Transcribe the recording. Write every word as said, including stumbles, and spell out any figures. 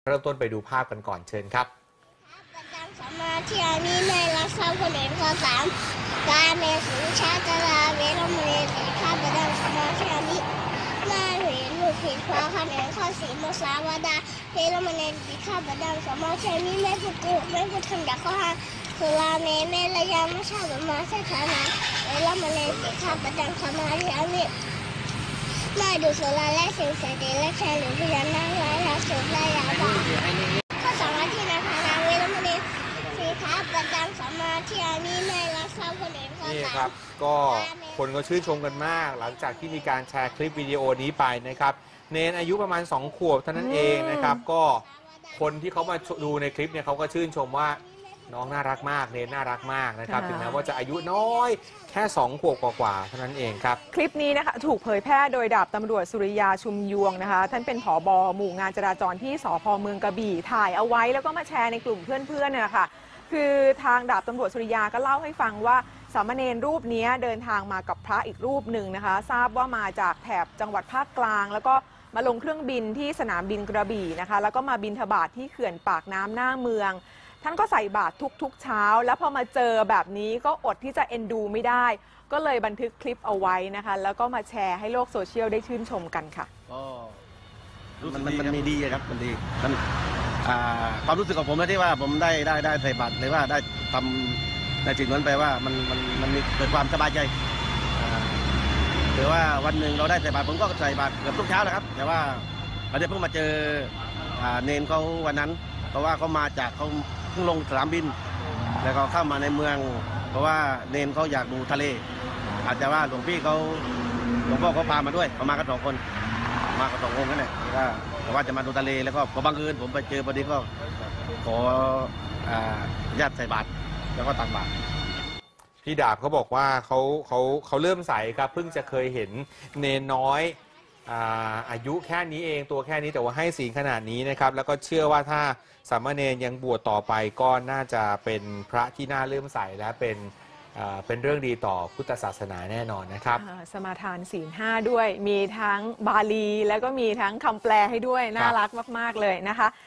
ริ่มต้นไปดูภาพกันก่อนเชิญครับประจำสมาธิอานี้ในรักษาคนเอกข้อสามการเมสุชาตราเวรมณีสีข้าประจำสมาธิอานี้นาเหรีลูกผิดฟ้าคะแนนข้อสี่มุสาวดาเวรมณีสีข้าประจำสมาธิอานี้ไม่พูดโกหกไม่พูดคำหยาบข้อห้าสุราเมเมรยามชาบมาเสถานะเวรมณีสีข้าประจำสมาธิอานี้ไม่ดูสุราและสิ่งเสพติดและแชร์หรือพยานนั่งไร้รักสุดและยาบ้าข้อสองที่นายพานาเวรมณีสีข้าประจำสมาธิอานี้ไม่รักษาคนเอกข้อนี่สามครับก็คนก็ชื่นชมกันมากหลังจากที่มีการแชร์คลิปวิดีโอนี้ไปนะครับเนนอายุประมาณสองขวบเท่านั้นเองนะครับก็คนที่เขามาดูในคลิปเนี่ยเขาก็ชื่นชมว่าน้องน่ารักมากเนนน่ารักมากนะครับถึงแม้ว่าจะอายุน้อยแค่สองขวบกว่าๆเท่านั้นเองครับคลิปนี้นะคะถูกเผยแพร่โดยดาบตำรวจสุริยาชุมยวงนะคะท่านเป็นผบ.หมู่งานจราจรที่สภ.เมืองกระบี่ถ่ายเอาไว้แล้วก็มาแชร์ในกลุ่มเพื่อนๆเนี่ยค่ะคือทางดาบตำรวจสุริยาก็เล่าให้ฟังว่าสามเณรรูปนี้เดินทางมากับพระอีกรูปหนึ่งนะคะทราบว่ามาจากแถบจังหวัดภาคกลางแล้วก็มาลงเครื่องบินที่สนามบินกระบี่นะคะแล้วก็มาบิณฑบาตที่เขื่อนปากน้ำหน้าเมืองท่านก็ใส่บาตรทุกๆเช้าแล้วพอมาเจอแบบนี้ก็อดที่จะเอ็นดูไม่ได้ก็เลยบันทึกคลิปเอาไว้นะคะแล้วก็มาแชร์ให้โลกโซเชียลได้ชื่นชมกันค่ะก็มันมันมันมีดีครับมันดีมันความรู้สึกของผมนะที่ว่าผมได้ได้ได้ใส่บาตรหรือว่าได้ทำในสิ่งนั้นไปว่ามันมันมันมีเกิดความสบายใจหรือว่าวันหนึ่งเราได้ใส่บาตรผมก็ใส่บาตรเกือบทุกเช้าแหละครับแต่ว่าเราได้เพิ่งมาเจอเนนเขาวันนั้นเพราะว่าเขามาจากเขาเพิ่งลงสนามบินแล้วก็เข้ามาในเมืองเพราะว่าเนนเขาอยากดูทะเลอาจจะว่าหลวงพี่เขาหลวงพ่อเขาพามาด้วยเขามากันสองคนมากันสององค์นั่นแหละก็แต่ว่าจะมาดูทะเลแล้วก็พอบังเอิญผมไปเจอพอดีก็ขอญาติใส่บาตรแล้วก็ตักบาตรพี่ดาบเขาบอกว่าเขาเขาเขาเริ่มใส่ครับเพิ่งจะเคยเห็นเนนน้อยอาอายุแค่นี้เองตัวแค่นี้แต่ว่าให้ศีลขนาดนี้นะครับแล้วก็เชื่อว่าถ้าสามเณรยังบวชต่อไปก็น่าจะเป็นพระที่น่าเลื่อมใสและเป็นเป็นเรื่องดีต่อพุทธศาสนาแน่นอนนะครับสมาทานศีลห้าด้วยมีทั้งบาลีแล้วก็มีทั้งคำแปลให้ด้วยน่ารักมากๆเลยนะคะ